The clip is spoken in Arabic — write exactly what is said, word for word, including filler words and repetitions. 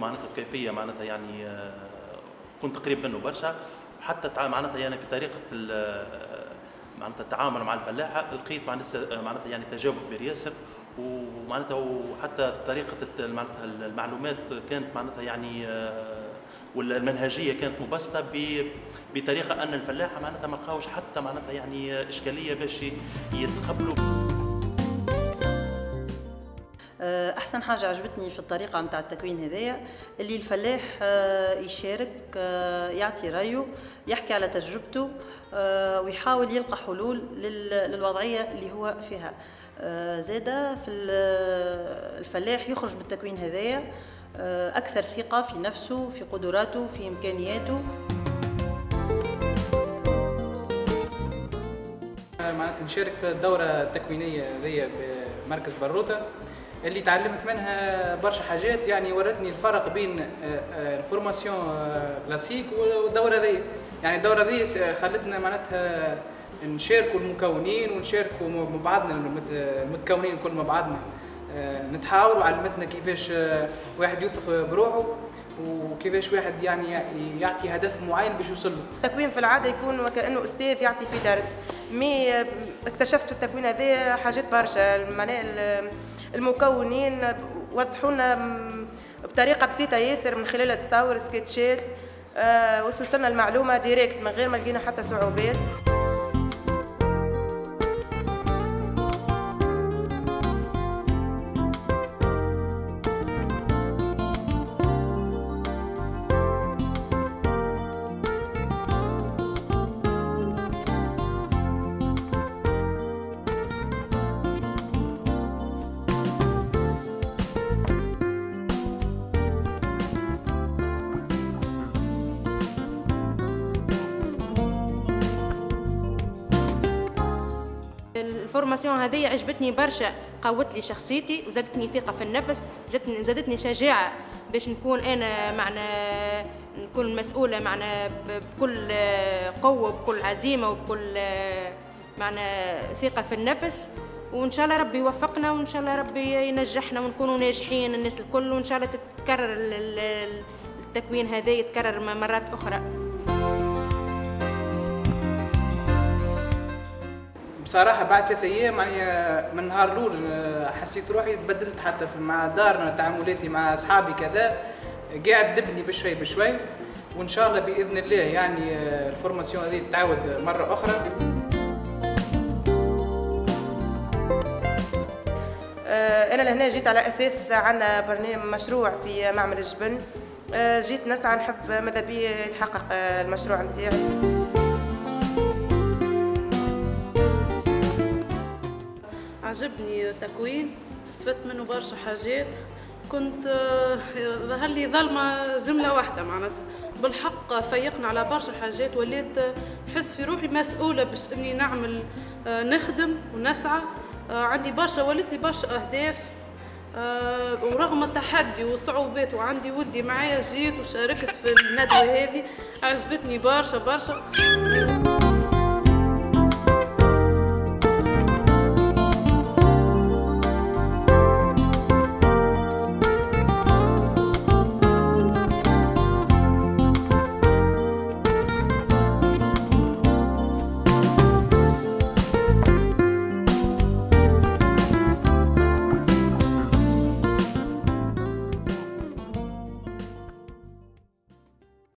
معناتها بكيفيه معناتها يعني كنت قريب منه برشا. حتى معناتها يعني في طريقه معناتها التعامل مع الفلاحه لقيت معناتها يعني تجاوب كبير ياسر، ومعناتها وحتى طريقه معناتها المعلومات كانت معناتها يعني والمنهجيه كانت مبسطه بطريقه ان الفلاحه معناتها ما لقاوش حتى معناتها يعني اشكاليه باش يتقبلوا. احسن حاجه عجبتني في الطريقه نتاع التكوين هذايا اللي الفلاح يشارك، يعطي رايه، يحكي على تجربته، ويحاول يلقى حلول للوضعيه اللي هو فيها. زاده في الفلاح يخرج بالتكوين هذايا اكثر ثقه في نفسه، في قدراته، في امكانياته. معناتها نشارك في الدوره التكوينيه هذيا بمركز بروتا اللي تعلمت منها برشا حاجات، يعني ورتني الفرق بين الفورماسيون كلاسيك والدوره ذي. يعني الدوره ذي خلتنا معناتها نشاركوا المكونين ونشاركوا مع بعضنا المتكونين الكل مع بعضنا، نتحاوروا، علمتنا كيفاش واحد يوثق بروحه وكيفاش واحد يعني يعطي هدف معين باش يوصل له. التكوين في العاده يكون وكانه استاذ يعطي في درس، مي اكتشفت في التكوين هذا حاجات برشا. معناها المكونين وضحوا لنا بطريقه بسيطه ياسر من خلال تصاور سكتشات، أه وصلت لنا المعلومه ديريكت من غير ما لقينا حتى صعوبات. الفورماسيون هذه عجبتني برشا، قوت لي شخصيتي وزادتني ثقة في النفس، زادتني شجاعة باش نكون أنا معنا نكون مسؤولة معنا بكل قوة وبكل عزيمة وبكل معنا ثقة في النفس. وإن شاء الله ربي يوفقنا وإن شاء الله ربي ينجحنا ونكونوا ناجحين الناس الكل، وإن شاء الله تتكرر التكوين هذا يتكرر مرات أخرى. بصراحه بعد ثلاثة ايام يعني من النهار الاول حسيت روحي تبدلت، حتى مع دارنا تعاملاتي مع اصحابي كذا قاعد نبني بشوي بشوي، وان شاء الله باذن الله يعني الفورماسيون هذه تتعاود مره اخرى. انا لهنا جيت على اساس عندنا برنامج مشروع في معمل الجبن، جيت نسعى نحب ماذا بيا يتحقق المشروع نتاعي. عجبني التكوين، استفدت منه برشا حاجات. كنت ظهر لي ظلمه جمله واحده معناتها، بالحق فيقنا على برشا حاجات، وليت نحس في روحي مسؤوله باش اني نعمل نخدم ونسعى. عندي برشا وليت لي برشا اهداف، ورغم التحدي والصعوبات وعندي ولدي معايا جيت وشاركت في الندوه هذه، عجبتني برشا برشا.